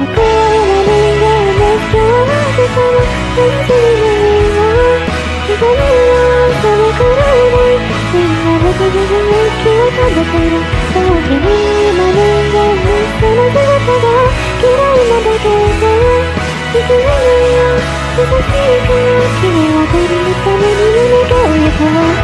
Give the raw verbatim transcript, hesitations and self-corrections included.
優しいから君は誰のために胸が動くの